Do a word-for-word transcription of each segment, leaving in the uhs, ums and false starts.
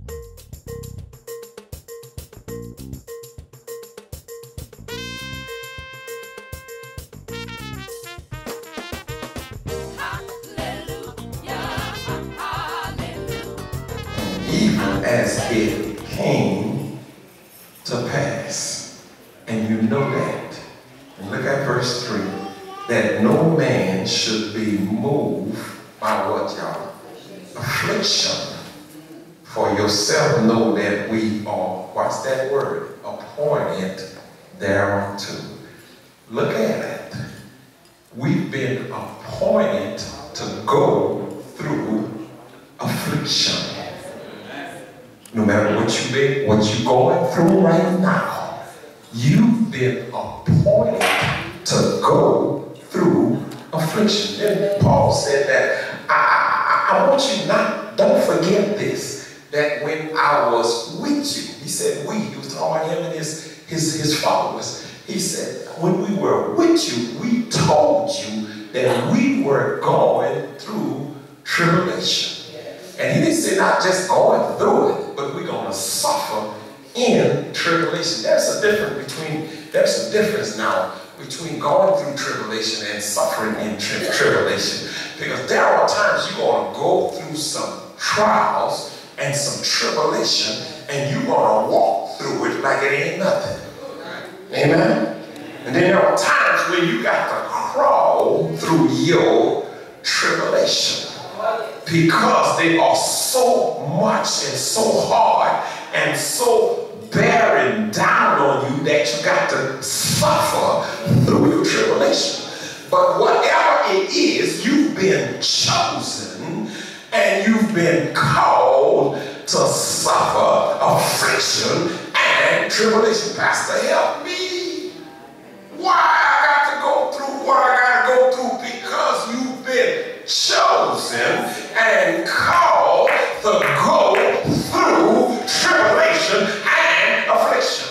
Even as it came to pass. And you know that. And look at verse three. That no man should be moved by what, y'all? Affliction. For yourself know that we are, what's that word? Appointed thereunto. Look at it. We've been appointed to go through affliction. No matter what you've been, what you're going through right now, you've been appointed to go through affliction. And Paul said that, I, I, I want you not, don't forget this, that when I was with you, he said we, he was talking about him and his, his, his followers. He said, when we were with you, we told you that we were going through tribulation. And he didn't say not just going through it, but we're going to suffer in tribulation. There's a difference between, there's a difference now between going through tribulation and suffering in tri tribulation. Because there are times you're going to go through some trials and some tribulation, and you're going to walk through it like it ain't nothing. Amen? And then there are times when you got to crawl through your tribulation. Because they are so much and so hard and so bearing down on you that you got to suffer through your tribulation. But whatever it is, you've been chosen and you've been called to suffer affliction and tribulation. Pastor, help me. Why I got to go through what I got to go through? Because you've been chosen and called to go through tribulation and affliction.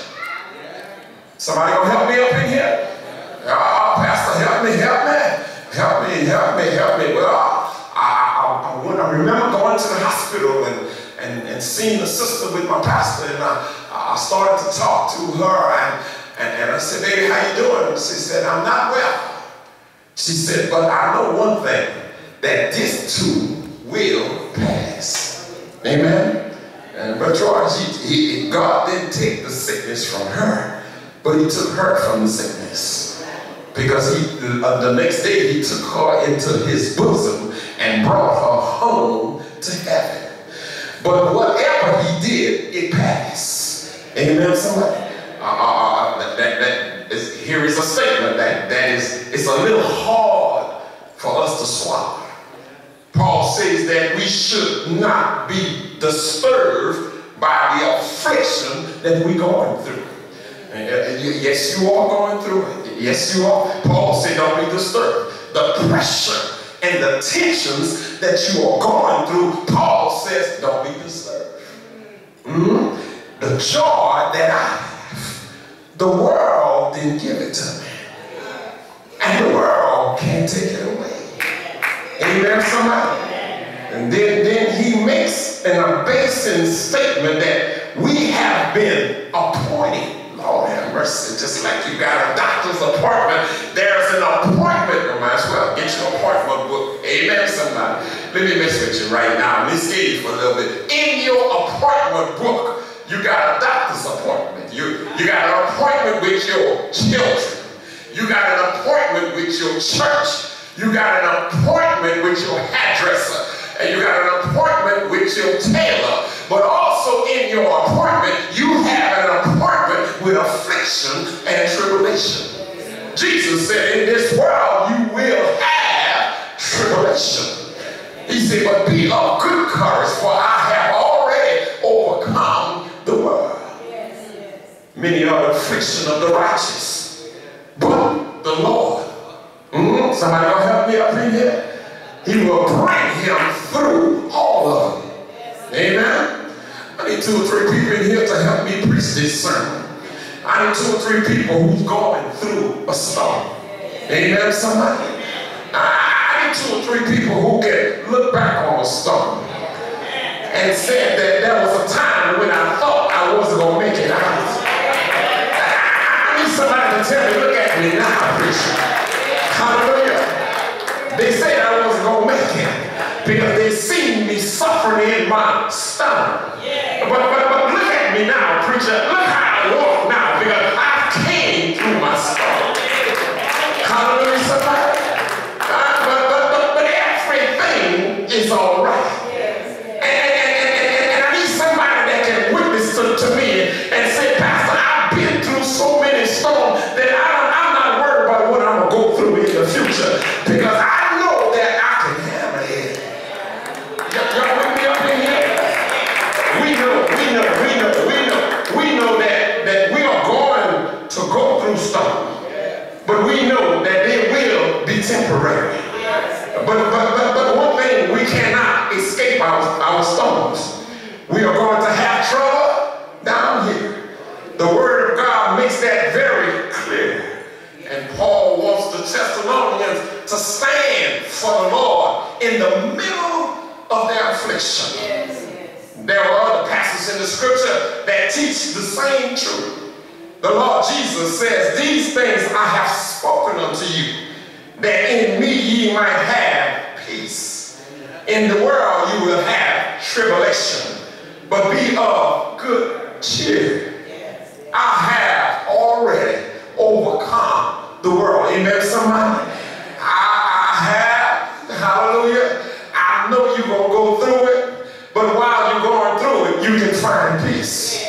Somebody gonna help me up in here? Oh, Pastor, help me, help me, help me, help me, help me. Well, I, I, I, I remember going to the hospital and, and, and seeing a sister with my pastor, and I, I started to talk to her, and, and, and I said, baby, how you doing? She said, I'm not well. She said, but I know one thing, that this too will pass. Amen? And but George, he, he, God didn't take the sickness from her, but he took her from the sickness. Because he, uh, the next day he took her into his bosom and brought her home to heaven. But whatever he did, it passed. Amen, somebody? Uh, uh, that, that, that is, here is a statement that, that is it's a little hard for us to swallow. Paul says that we should not be disturbed by the affliction that we're going through. And yes, you are going through it. Yes, you are. Paul said don't be disturbed. The pressure and the tensions that you are going through, Paul says don't be disturbed. Mm-hmm. The joy that I have, the world didn't give it to me. And the world can't take it away. Amen, somebody? And then, then he makes an abasing statement that we have been appointed. Lord have mercy, just like you got a doctor's appointment, there's an appointment. You might as well get your appointment book. Amen, somebody? Let me mess with you right now. Let me skate you for a little bit. In your appointment book, you got a doctor's appointment. You, you got an appointment with your children. You got an appointment with your church. You got an appointment with your hairdresser, and you got an appointment with your tailor. But also in your appointment, you have an appointment with affliction and tribulation. Jesus said, in this world you will have tribulation. He said, but be of good courage, for I have already overcome the world. Yes, yes. Many are the affliction of the righteous, but the Lord, mm, somebody gonna help me up in here? He will bring him through all of them. Amen? I need two or three people in here to help me preach this sermon. I need two or three people who's going through a storm. Amen, somebody? I need two or three people who can look back on a storm and say that there was a time tell me, look at me now, preacher. Hallelujah. They said I wasn't going to make it because they seen me suffering in my stomach. But, but, but look at me now, preacher. Look how I walk now because I came through my stomach. Hallelujah, somebody. Uh, but, but, but, but everything is all right. And, and, and, and I need somebody that can witness to, to me and say, Pastor, I've been through so many storms that I don't, I'm not worried about what I'm going to go through in the future because I know that I can handle it. Y'all with me up in here? We know, we know, we know, we know, we know that, that we are going to go through storms. But we know that they will be temporary. But, but, but, but one thing, we cannot escape our, our storms. We are going to have trouble down here. The Word of God makes that very clear. And Paul wants the Thessalonians to stand for the Lord in the middle of their affliction. There are other passages in the scripture that teach the same truth. The Lord Jesus says, these things I have spoken unto you, that in me ye might have peace. In the world you will have tribulation, but be of good cheer. I have already overcome the world. Amen, somebody? I, I have, hallelujah. I know you're going to go through it, but while you're going through it, you can find peace.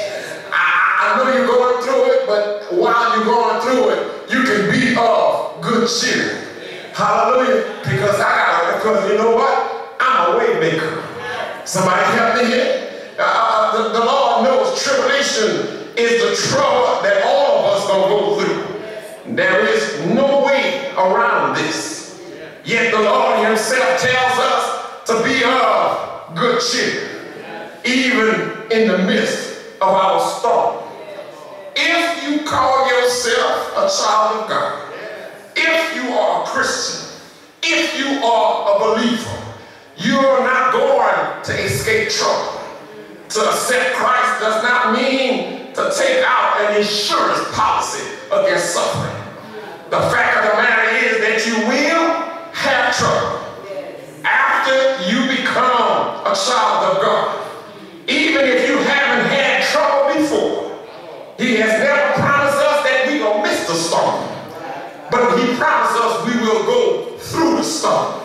I know you're going through it, but while you're going through it, you can be of good cheer. Hallelujah. Because I got because you know what? I'm a way maker. Somebody help me here. Uh, the, the Lord knows tribulation is the trouble that all of us gonna go through. There is no way around this. Yet the Lord himself tells us to be of good cheer, even in the midst of our storm. If you call yourself a child of God, if you are a Christian, if you are a believer, you are not going to escape trouble. To accept Christ does not mean to take out an insurance policy against suffering. The fact of the matter is that you will have trouble after you become a child of God. Even if you haven't had trouble before, he has never promised us that we will miss the storm. But he promised us we will go through the storm.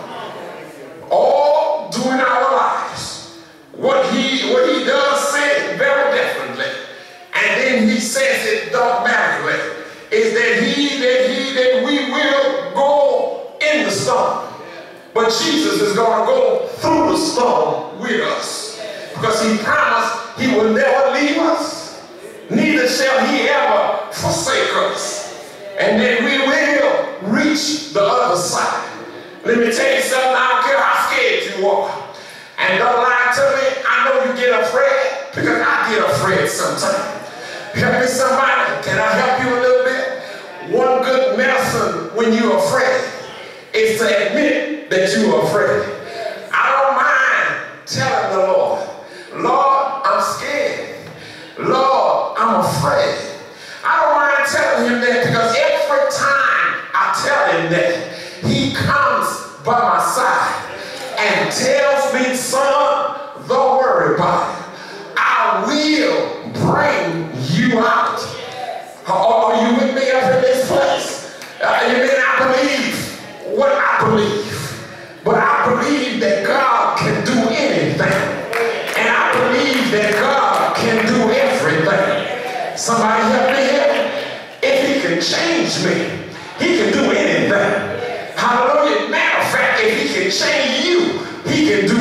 All during our lives. What he, what he does say very definitely, and then he says it dogmatically, is that he, that he, that we will go in the storm. But Jesus is going to go through the storm with us. Because he promised he will never leave us, neither shall he ever forsake us. And then we will reach the other side. Let me tell you something, I don't care how scared you are. And don't lie to me, I know you get afraid, because I get afraid sometimes. Help me somebody, can I help you a little bit? One good medicine when you're afraid is to admit that you're afraid. I don't mind telling the Lord, Lord, I'm scared. Lord, I'm afraid. I don't mind telling him that because every time I tell him that, he comes by my side and tells me, son, don't worry about it. I will bring you out. Are you with me up in this place? Uh, you mean I believe what I believe, but I believe that God can do anything. And I believe that God can do everything. Somebody help me here. If he can change me, he can do anything. Hallelujah. Matter of fact, if he can change you, he can do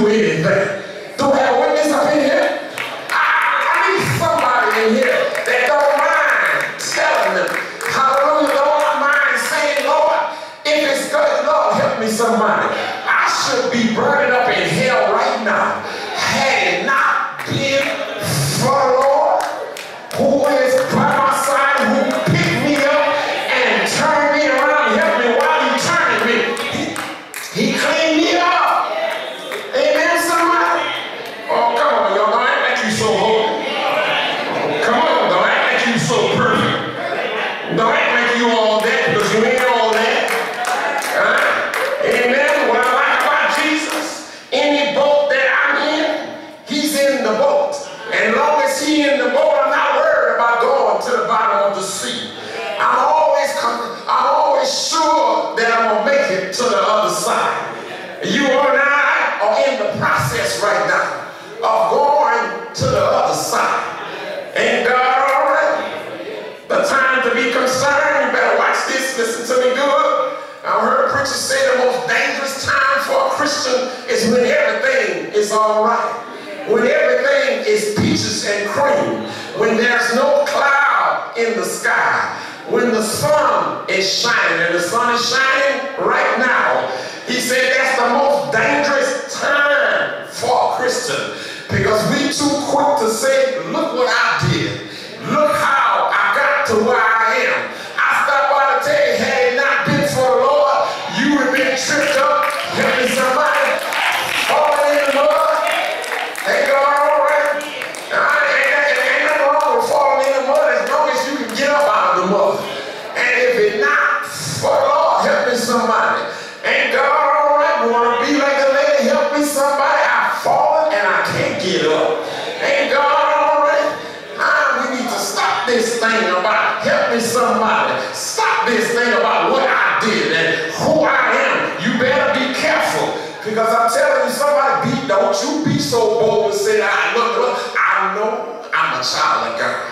sea in the boat, I'm not worried about going to the bottom of the sea. I'm always, I'm always sure that I'm going to make it to the other side. You and I are in the process right now of going to the other side. Ain't God all right? The time to be concerned, you better watch this, listen to me good. I heard a preacher say the most dangerous time for a Christian is when everything is all right. When everything is peaches and cream. When there's no cloud in the sky. When the sun is shining, and the sun is shining right now. He said that's the most dangerous time for a Christian. Because we too quick to say, look what I did. Look how I got to where I am. I stopped by to tell you, had it not been for the Lord, you would have been tripped up, helping somebody, falling in the mud. Ain't God all right? Now, ain't, ain't, ain't nothing wrong with falling in the mud as long as you can get up out of the mud. And if it's not for the Lord helping somebody, ain't God all right? Want to be like a lady helping somebody? I've fallen and I can't get up. Ain't God all right? Ah, we need to stop this thing about helping somebody. Stop this thing about what I did and who I am. You better be careful. Because I'm telling you, somebody be, don't you be so bold and say, I look, look, I know I'm a child of God.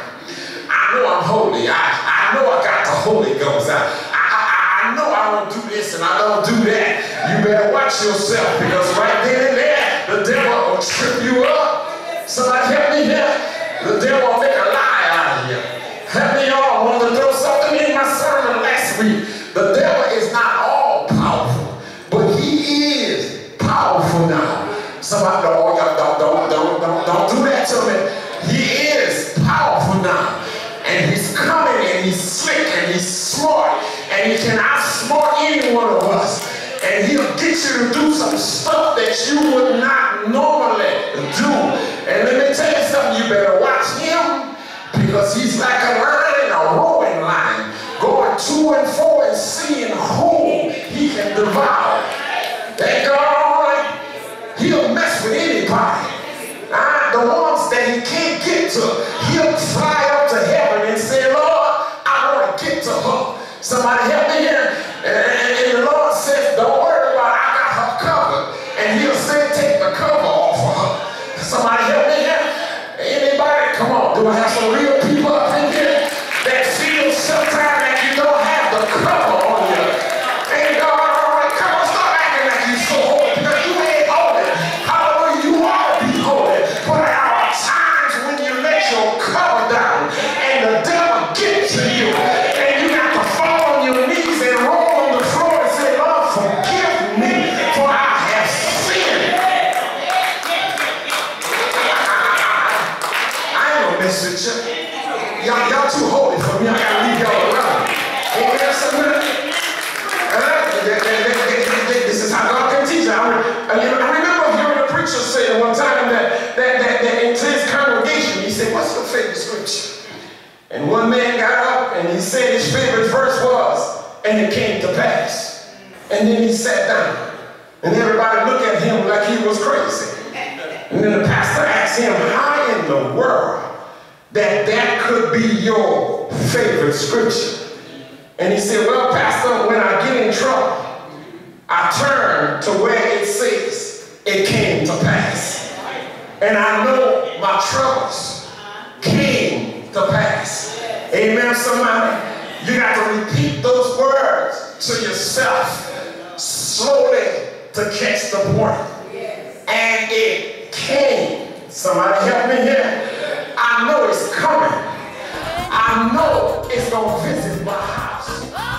I know I'm holy. I, I know I got the Holy Ghost. I, I, I, I know I don't do this and I don't do that. You better watch yourself because right then and there, the devil will trip you up. Somebody help me here. The devil will make a lie out of you. Help me all. I wanted to throw something in my sermon last week. The devil is not all powerful, but he is powerful now. Somebody don't, don't, don't, don't, don't, don't do that to me. He is powerful now. And he's coming and he's slick and he's smart. And he can outsmart any one of us. And he'll get you to do some stuff that you would not normally do. And let me tell you something, you better watch him because he's like a lion, a roaring lion, going to and fro and seeing who he can devour. Thank God, all right? He'll mess with anybody. Ah, the ones that he can't get to, he'll fly up to heaven and say, Lord, I want to get to her. Somebody help me here. And, and, and the Lord says, don't worry about it, I got her covered. And he'll say, take the cover off of her. Somebody help me here. Anybody? Come on. Do I have some real people up in here that feel sometimes that you don't have the cover on you? Ain't God all right? Come on, stop acting like you so holy because you ain't holy. Hallelujah, you ought to be holy. But there are times when you let your cover down and the devil gets to you. And you got to fall on your knees and roll on the floor and say, Lord, forgive me for I have sinned. I ain't gonna mess with you. Y'all, y'all too holy for me. I gotta leave y'all alone. Ain't there something? This is how God can teach. I, I, I remember hearing a preacher say one time that, that, that, that into his congregation, he said, what's your favorite scripture? And one man got up and he said his favorite verse was, and it came to pass. And then he sat down. And everybody looked at him like he was crazy. And then the pastor asked him, how in the world that that could be your favorite scripture? And he said, well, pastor, when I get in trouble, I turn to where it says, it came to pass. And I know my troubles came to pass. Amen, somebody? You got to repeat those words to yourself slowly to catch the point. And it came. Somebody help me here. I know it's coming. I know it's going to visit my house.